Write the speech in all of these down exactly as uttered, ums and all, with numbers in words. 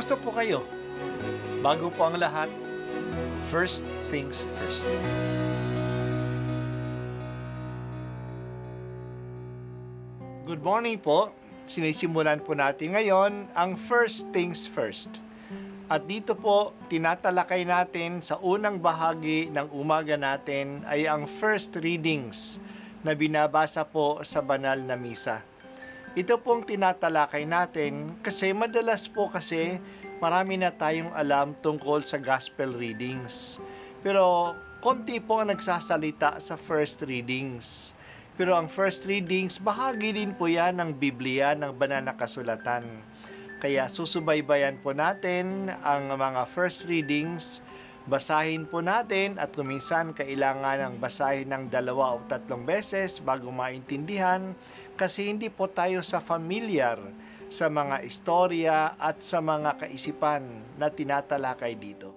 Kumusta po kayo? Bago po ang lahat, first things first. Good morning po. Sinisimulan po natin ngayon ang first things first. At dito po, tinatalakay natin sa unang bahagi ng umaga natin ay ang first readings na binabasa po sa banal na misa. Ito pong tinatalakay natin kasi madalas po kasi marami na tayong alam tungkol sa gospel readings. Pero konti po ang nagsasalita sa first readings. Pero ang first readings, bahagi din po yan ng Biblia, ng banal na kasulatan. Kaya susubaybayan po natin ang mga first readings, basahin po natin at kuminsan kailangan ng basahin ng dalawa o tatlong beses bago maintindihan kasi hindi po tayo sa familiar sa mga istorya at sa mga kaisipan na tinatalakay dito.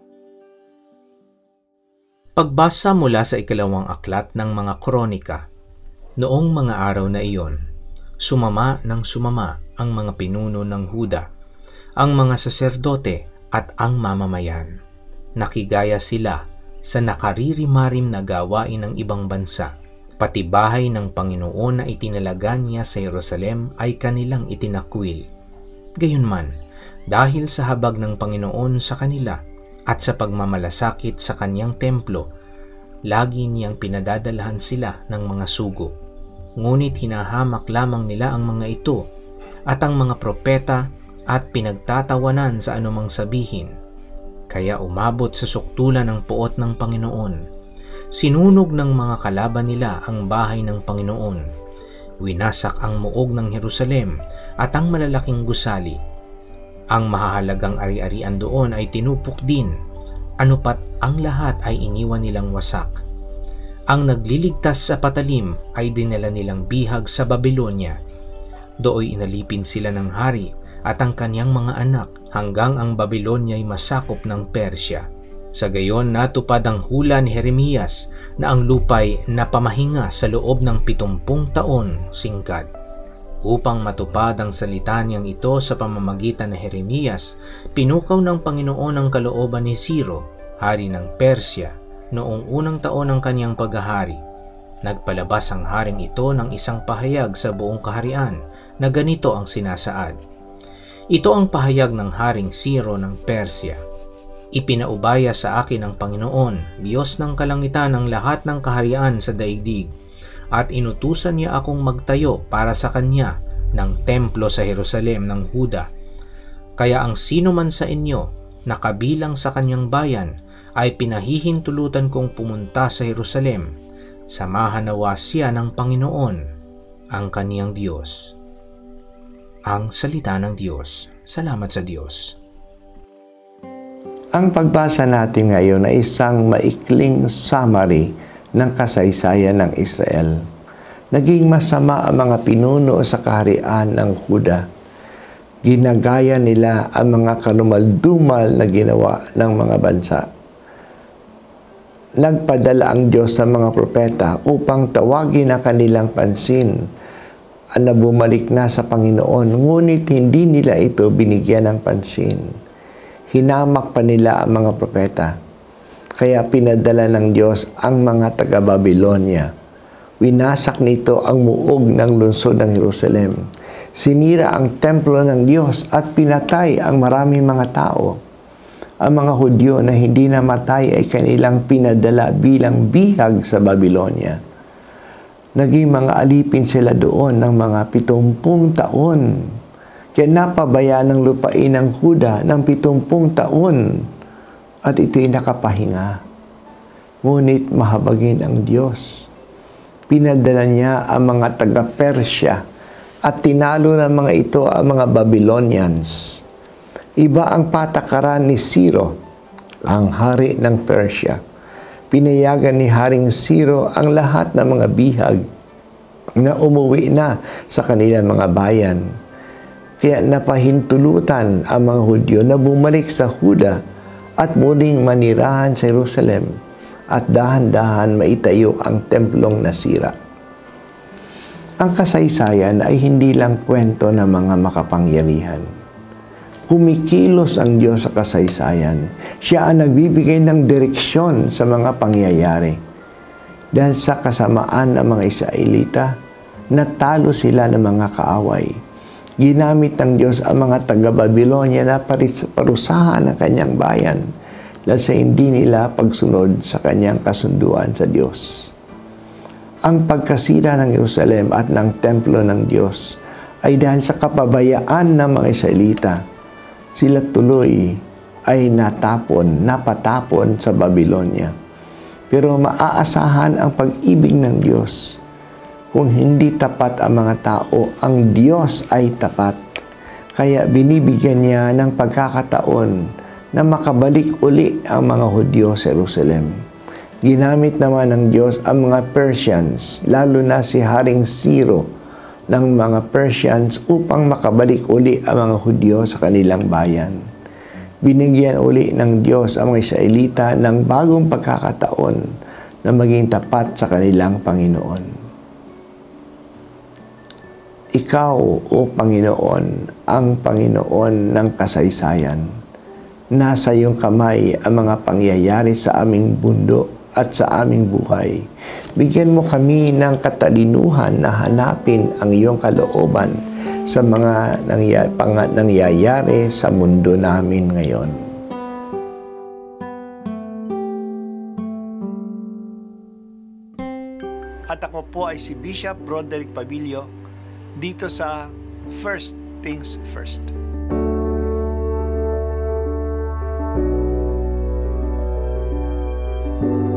Pagbasa mula sa ikalawang aklat ng mga kronika. Noong mga araw na iyon, sumama ng sumama ang mga pinuno ng Huda, ang mga saserdote at ang mamamayan. Nakigaya sila sa nakaririmarim na gawain ng ibang bansa. Pati bahay ng Panginoon na itinalagan niya sa Jerusalem ay kanilang itinakwil. Gayunman, dahil sa habag ng Panginoon sa kanila at sa pagmamalasakit sa kanyang templo, lagi niyang pinadadalahan sila ng mga sugo. Ngunit hinahamak lamang nila ang mga ito at ang mga propeta at pinagtatawanan sa anumang sabihin. Kaya umabot sa suktulan ng puot ng Panginoon. Sinunog ng mga kalaban nila ang bahay ng Panginoon. Winasak ang muog ng Jerusalem at ang malalaking gusali. Ang mahahalagang ari-arian doon ay tinupok din. Anupat ang lahat ay iniwan nilang wasak. Ang nagliligtas sa patalim ay dinala nilang bihag sa Babylonia. Dooy inalipin sila ng hari at ang kanyang mga anak hanggang ang Babylonia ay masakop ng Persya. Sa gayon natupad ang hula ni Jeremias na ang lupa'y napamahinga sa loob ng pitumpung taon singkad. Upang matupad ang salita niyang ito sa pamamagitan ni Jeremias, pinukaw ng Panginoon ang kalooban ni Ciro, hari ng Persya, noong unang taon ng kanyang paghahari. Nagpalabas ang haring ito ng isang pahayag sa buong kaharian na ganito ang sinasaad. Ito ang pahayag ng haring Ciro ng Persya. Ipinaubaya sa akin ng Panginoon, Diyos ng kalangitan ang lahat ng kaharian sa daigdig, at inutusan niya akong magtayo para sa kanya ng templo sa Jerusalem ng Huda. Kaya ang sino man sa inyo na kabilang sa kanyang bayan ay pinahihintulutan kong pumunta sa Jerusalem. Samahan nawa siya ng Panginoon, ang kaniyang Diyos. Ang salita ng Diyos. Salamat sa Diyos. Ang pagbasa natin ngayon ay isang maikling summary ng kasaysayan ng Israel. Naging masama ang mga pinuno sa kaharian ng Huda. Ginagaya nila ang mga kalumaldumal na ginawa ng mga bansa. Nagpadala ang Diyos sa mga propeta upang tawagin ang kanilang pansin na bumalik na sa Panginoon, ngunit hindi nila ito binigyan ng pansin. Hinamak pa nila ang mga propeta. Kaya pinadala ng Diyos ang mga taga-Babylonia. Winasak nito ang muog ng lungsod ng Jerusalem. Sinira ang templo ng Diyos at pinatay ang maraming mga tao. Ang mga Hudyo na hindi namatay ay kanilang pinadala bilang bihag sa Babylonia. Naging mga alipin sila doon ng mga pitumpung taon. Kaya napabaya ng lupain ng Huda ng pitumpung taon at ito'y nakapahinga. Ngunit mahabagin ang Diyos. Pinadala niya ang mga taga-Persya at tinalo ng mga ito ang mga Babylonians. Iba ang patakaran ni Ciro, ang hari ng Persya. Pinayagan ni Haring Ciro ang lahat ng mga bihag na umuwi na sa kanilang mga bayan. Kaya napahintulutan ang mga Hudyo na bumalik sa Huda at muling manirahan sa Jerusalem at dahan-dahan maitayo ang templong nasira. Ang kasaysayan ay hindi lang kwento ng mga makapangyarihan, Kumikilos ang Diyos sa kasaysayan. Siya ang nagbibigay ng direksyon sa mga pangyayari. Dahil sa kasamaan ng mga Israelita, natalo sila ng mga kaaway. Ginamit ng Diyos ang mga taga-Babilonia na parusahan ang kanyang bayan dahil sa hindi nila pagsunod sa kanyang kasunduan sa Diyos. Ang pagkasira ng Jerusalem at ng templo ng Diyos ay dahil sa kapabayaan ng mga Israelita. Sila tuloy ay natapon, napatapon sa Babilonia. Pero maaasahan ang pag-ibig ng Diyos. Kung hindi tapat ang mga tao, ang Diyos ay tapat. Kaya binibigyan niya ng pagkakataon na makabalik uli ang mga Hudyo sa Jerusalem. Ginamit naman ng Diyos ang mga Persians, lalo na si Haring Ciro ng mga Persians upang makabalik uli ang mga Hudyo sa kanilang bayan. Binigyan uli ng Diyos ang mga Israelita ng bagong pagkakataon na maging tapat sa kanilang Panginoon. Ikaw, o Panginoon, ang Panginoon ng kasaysayan. Nasa iyong kamay ang mga pangyayari sa aming mundo at sa aming buhay. Bigyan mo kami ng katalinuhan na hanapin ang iyong kalooban sa mga nangyayari sa mundo namin ngayon. At ako po ay si Bishop Broderick Pabilio dito sa First Things First. Thank you.